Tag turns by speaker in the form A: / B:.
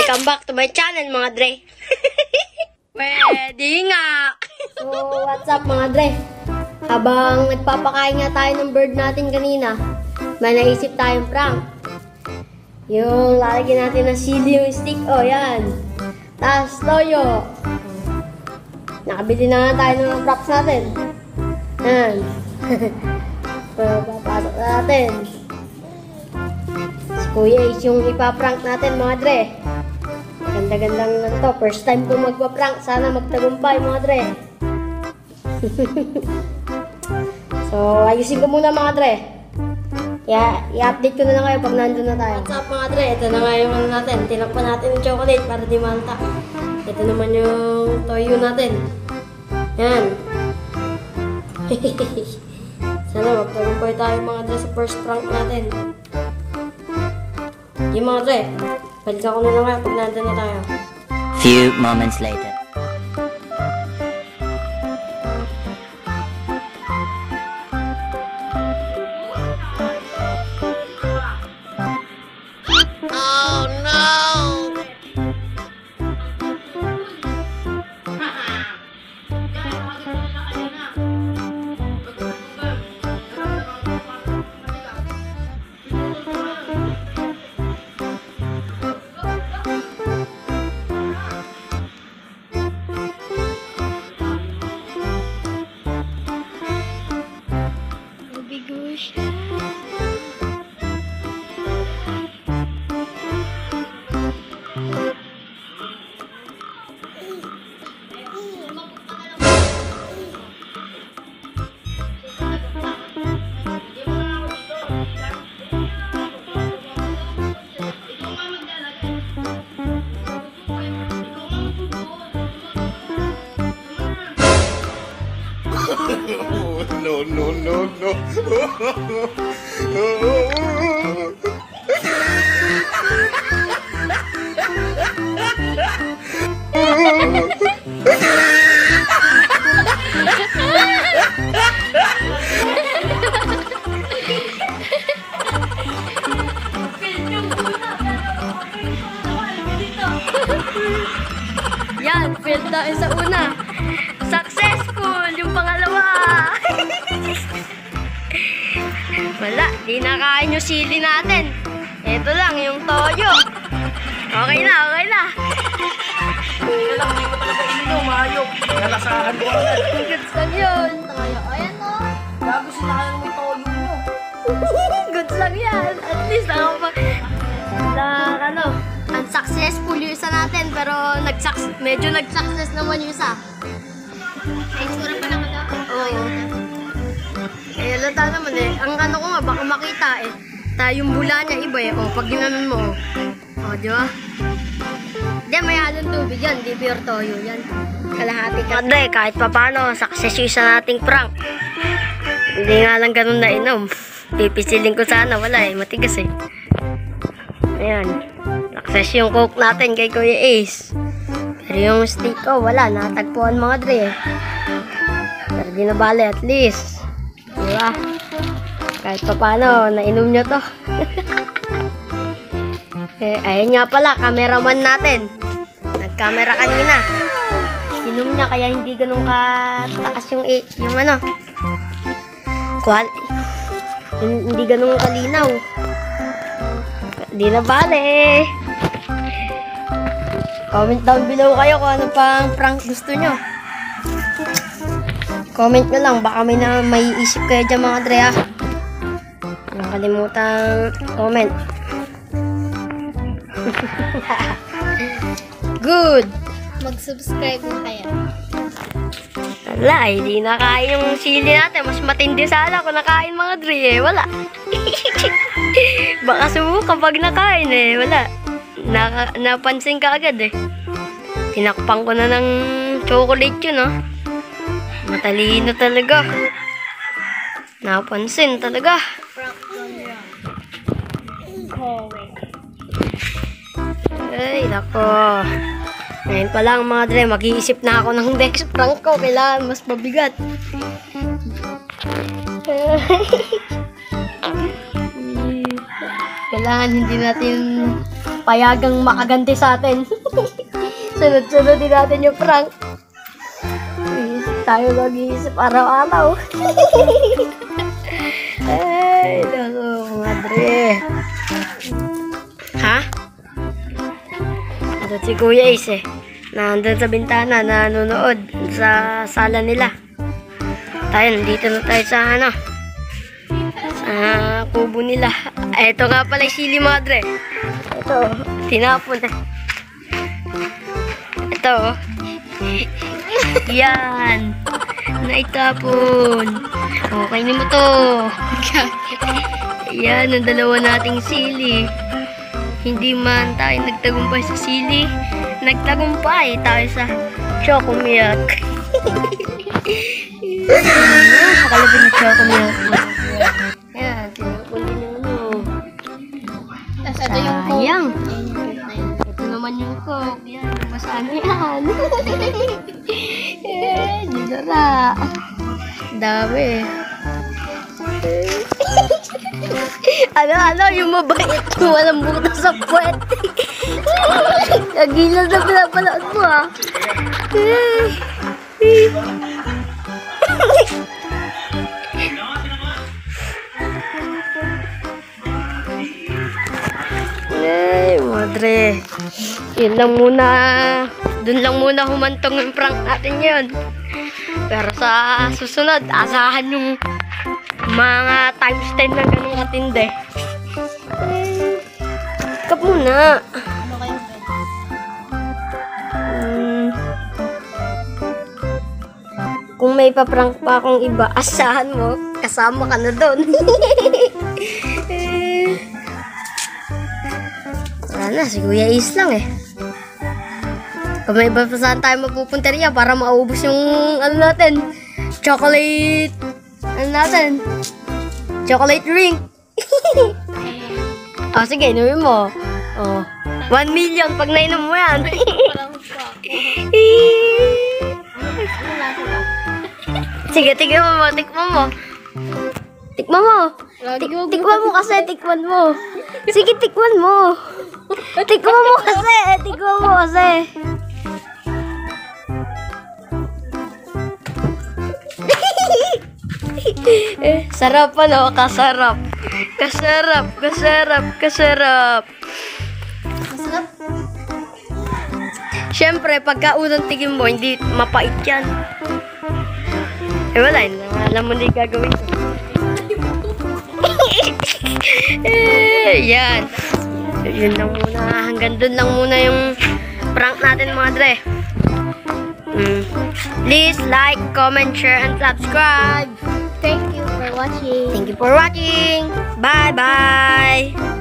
A: Welcome back to my channel, mga Dre. Pwede nga. So, what's up, mga Dre? Habang nagpapakain nga tayo ng bird natin kanina, may naisip tayong prank. Yung lalagyan natin ng sili yung stick. Oh, yan. Tapos, toyo. Nakabili na nga tayo ng props natin. Yan. So, papasok na natin. Si Kuya Ace yung ipaprank natin, mga Dre. Ganda-gandang lang to. First time ko magpa-prank. Sana magtagumpay, mga Dre. So, ayusin ko muna, mga Dre. I-update ko na lang kayo pag nandun na tayo. What's up, mga Dre? Ito na nga yung ano natin. Tinakpan natin yung chocolate para di malta. Ito naman yung toyo natin. Yan. Sana magtagumpay tayo, mga Dre, sa first prank natin. Yung mga Dre, balikan ko na lang kayo pag nandun na tayo.
B: Few moments later.
C: No, no, no, no.
A: Yan, failed tayo sa una. Successful yung pangalawa. Wala, di nakain yung sili natin. Ito lang yung toyo. Okay na, okay na.
D: Kaya lang, hindi ko talaga ininom, ayok. Nalasahan ko agad.
A: Goods lang yun.
E: Tayo. Ayan o.
D: Gago sila kaya may toyo mo.
A: Goods lang yan. At least unsuccessful yung isa natin, pero medyo nag-success naman yung isa.
E: Ay, sura pa naman ako.
A: Oo. Eh, lata naman eh. Ang ano ko nga, baka makita eh. Yung bula niya iba eh. O, pag ginanon mo. O, di ba? Hindi, may halong tubig yan. Di pure toyo yan. Kalahati ka. Andre, kahit pa paano, success yung isa nating prank. Hindi nga lang ganun na inom. Pipisilin ko sana. Wala eh. Matigas eh. Ayan. Success yung coke natin kay Kuya Ace. Pero yung steak ko, wala. Natagpuan, mga Dre eh. Pero di na bale, at least. Diba? Kahit pa paano, nainom nyo to. Eh, ayun nga pala, cameraman natin. Nag-camera kanina. Inom niya, kaya hindi ganun kataas yung ano. Hindi ganun kalinaw. Di na bale. Comment down below kayo kung ano pang prank gusto nyo. Comment nyo lang, baka may isip kayo dyan, mga Dre, ha. Huwag kalimutang comment. Good!
E: Mag-subscribe na kayo.
A: Wala, hindi nakain yung sili natin. Mas matindi sana kung nakain, mga Dre, eh. Wala. Baka subukan pag nakain, eh. Wala. Napansin ka agad, eh. Tinakpan ko na ng chocolate yun, oh. Matalino talaga. Napansin talaga. Ay, nako. Ngayon pa lang, mga Dre, mag-iisip na ako ng next prank ko. Kailangan mas mabigat. Kailangan hindi natin payagang makaganti sa atin. Sunod-sunod din natin yung prank. Tayo mag-iisip araw-araw. Ay, naku, madre. Ha? Nandun si Kuya Ace nandun sa bintana, nanonood sa sala nila. Tayo, nandito na tayo sa sa kubo nila. Ito nga pala yung sili madre. Ito, tinapon na. Ito, yan. Naitapon. Okay mo to. Yan, ang dalawa nating sili. Hindi man tayo nagtagumpay sa sili, nagtagumpay tayo sa choco-milk. Nakalabin ng choco-milk. Yan, tinapon din yung
E: Tapos ito yung coke.
A: sayang.
E: Ayun.
A: Ito naman yung coke. Yan, basaan yan. Didara. Dami. Ano, yung mabait. Walang butas sa puwet. Kagilan na pinapanood mo, ha? Ay, madre. Yun lang muna. Dun lang muna humantong yung prank natin yun. Pero sa susunod, asahan yung mga times 10 na ganun katindi. Kap muna.
E: Ano kayo?
A: Kung may paprank pa akong iba, asahan mo, kasama ka na doon. Wala na, si Kuya Ace lang eh. Kung may iba pa saan tayo mapupunta riyan para maubos yung ano natin, chocolate, ano natin, chocolate drink. Oh, sige, inumin mo. Oh, 1 million pag nainom mo yan.
E: Parang po ako. Ano lasa ba?
A: Sige, tikman mo, tikman mo. Tikman mo. Tikman mo kasi, tikman mo. Sige, tikman mo. Tikman mo kasi, tikman mo kasi. Sarap ano, kasarap. Kasarap, kasarap, kasarap.
E: Masarap.
A: Siyempre, pagka unang tigim mo, hindi mapait yan. Eh wala, alam mo na yung gagawin ko. Yan. Yun lang muna. Hanggang dun lang muna yung prank natin mga dre. Please like, comment, share, and subscribe.
E: Thank you for watching.
A: Thank you for watching. Bye-bye.